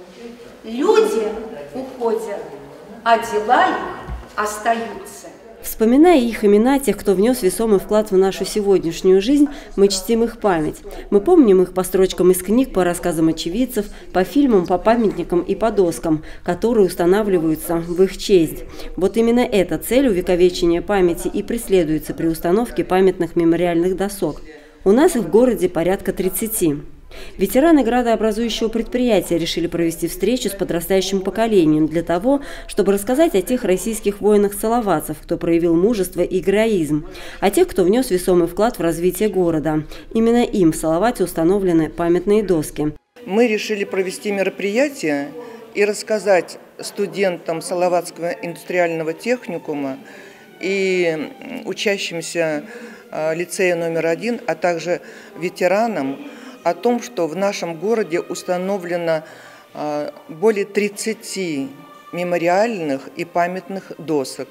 Люди уходят, а дела их остаются. Вспоминая их имена, тех, кто внес весомый вклад в нашу сегодняшнюю жизнь, мы чтим их память. Мы помним их по строчкам из книг, по рассказам очевидцев, по фильмам, по памятникам и по доскам, которые устанавливаются в их честь. Вот именно эта цель увековечения памяти и преследуется при установке памятных мемориальных досок. У нас их в городе порядка 30. Ветераны градообразующего предприятия решили провести встречу с подрастающим поколением для того, чтобы рассказать о тех российских воинах-салаватцев, кто проявил мужество и героизм, о тех, кто внес весомый вклад в развитие города. Именно им в Салавате установлены памятные доски. Мы решили провести мероприятие и рассказать студентам Салаватского индустриального техникума и учащимся лицея номер 1, а также ветеранам о том, что в нашем городе установлено более 30 мемориальных и памятных досок.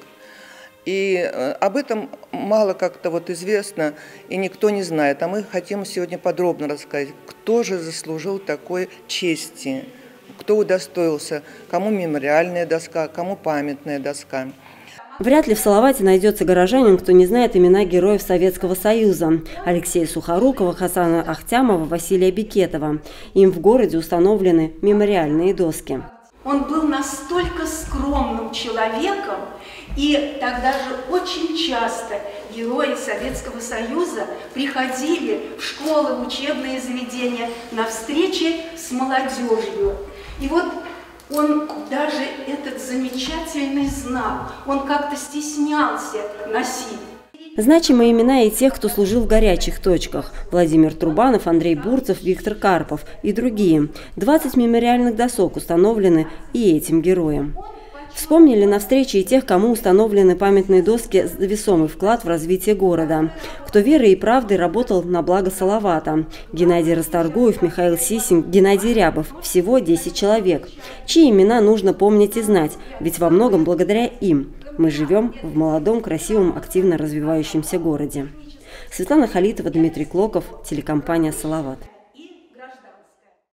И об этом мало как-то известно, и никто не знает. А мы хотим сегодня подробно рассказать, кто же заслужил такой чести, кто удостоился, кому мемориальная доска, кому памятная доска. Вряд ли в Салавате найдется горожанин, кто не знает имена героев Советского Союза – Алексея Сухорукова, Хасана Ахтямова, Василия Бекетова. Им в городе установлены мемориальные доски. Он был настолько скромным человеком, и тогда же очень часто герои Советского Союза приходили в школы, в учебные заведения на встречи с молодежью. И вот он даже этот замечательный знак, он как-то стеснялся носить. Значимые имена и тех, кто служил в горячих точках – Владимир Трубанов, Андрей Бурцев, Виктор Карпов и другие. 20 мемориальных досок установлены и этим героям. Вспомнили на встрече и тех, кому установлены памятные доски за весомый вклад в развитие города. Кто верой и правдой работал на благо Салавата. Геннадий Расторгуев, Михаил Сисин, Геннадий Рябов. Всего 10 человек, чьи имена нужно помнить и знать, ведь во многом благодаря им мы живем в молодом, красивом, активно развивающемся городе. Светлана Халитова, Дмитрий Клоков, телекомпания «Салават».